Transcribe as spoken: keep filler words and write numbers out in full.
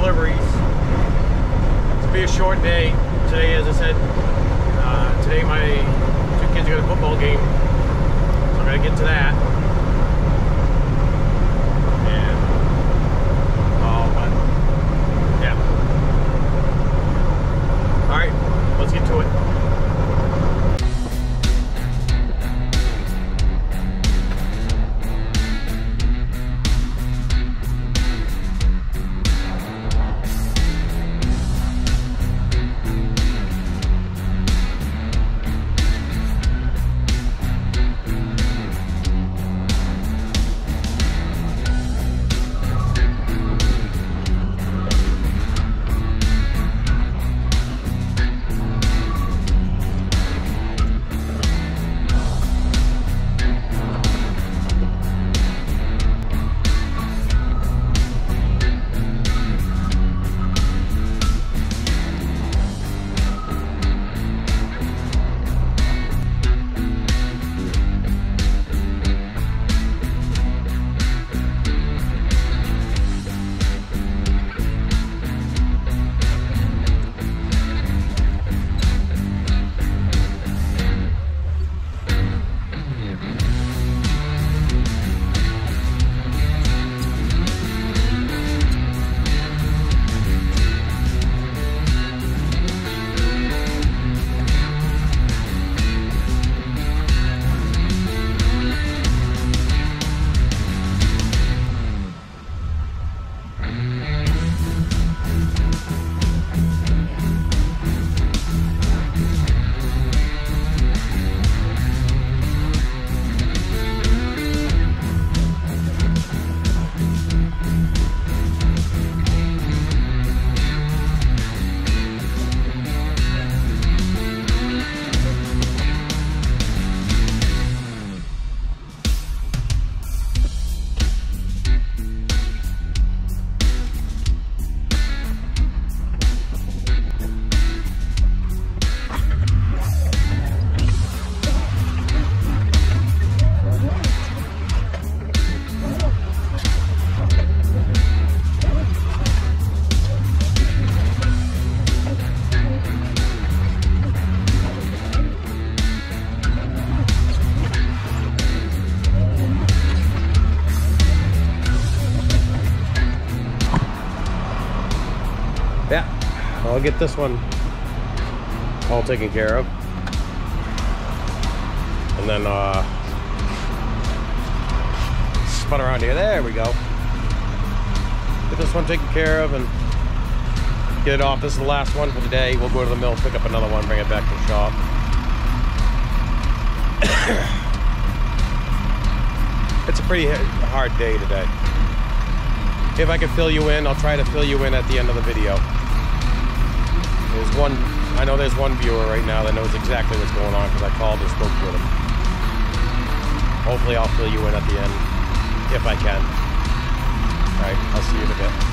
deliveries. It's be a short day today, as I said. Uh, today my two kids got a football game, so I gotta get to that. And oh, but yeah. All right, let's get to it. Yeah, I'll get this one all taken care of. And then uh, spun around here. There we go. Get this one taken care of and get it off. This is the last one for the day. We'll go to the mill, pick up another one, bring it back to the shop. It's a pretty hard day today. If I can fill you in, I'll try to fill you in at the end of the video. There's one, I know there's one viewer right now that knows exactly what's going on because I called and spoke with him. Hopefully I'll fill you in at the end, if I can. Alright, I'll see you in a bit.